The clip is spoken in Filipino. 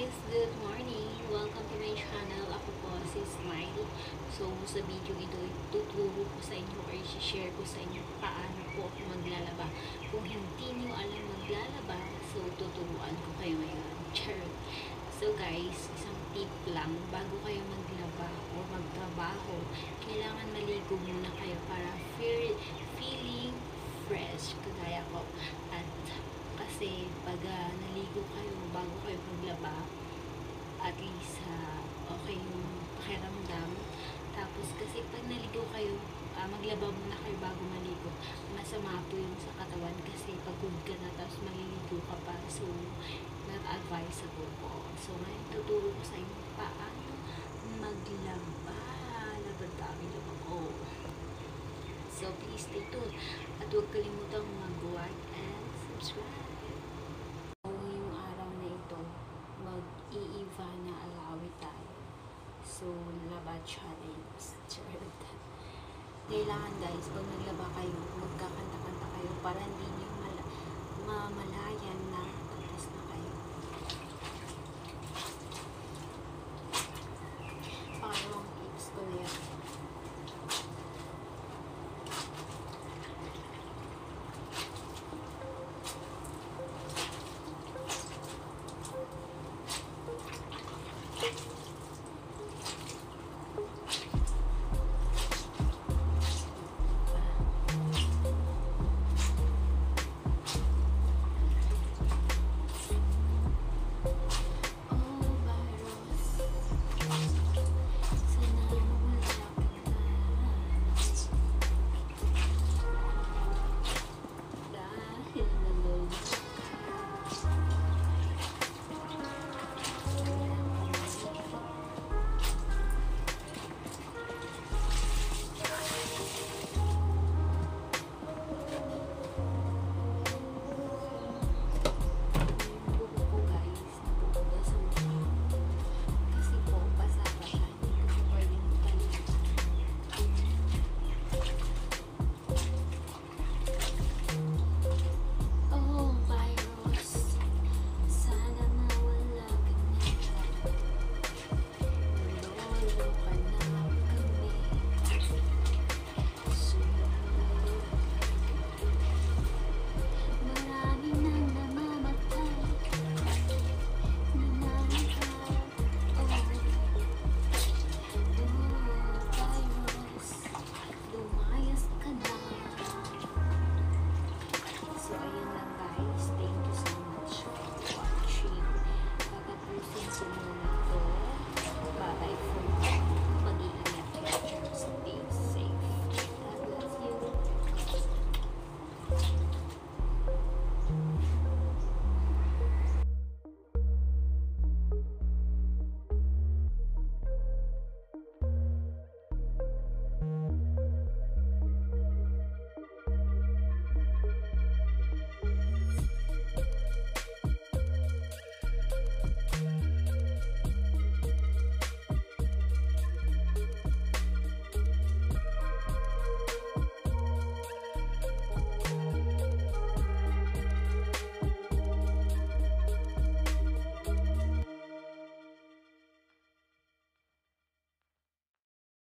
guys! Good morning! Welcome to my channel. Ako po si Smile. So, sa video ito, tuturo ko sa inyo or share ko sa inyo paano po ako maglalaba. Kung hindi nyo alam maglalaba, so tuturuan ko kayo ngayon. Charot! So guys, isang tip lang, bago kayo maglaba o magtrabaho, kailangan maligo muna kayo para feeling fresh, kagaya ko. At kasi pag naligo kayo bago kayo maglaba, at least okay yung pakiramdam. Tapos kasi pag naligo kayo, maglaba muna kayo bago maligo, masama po yung sa katawan kasi pagod ka na tapos maliligo ka pa, so not advisable po. So ngayon tuturo ko sa inyo paano maglaba. Labadami lang ako. So please stay tuned at huwag kalimutang mag-like and subscribe. Ngayong araw na ito, mag-iiva na alawi tayo. So, laba challenge. Kailangan guys, pag naglaba kayo, magkakanta-kanta kayo para hindi nyo mamalayan na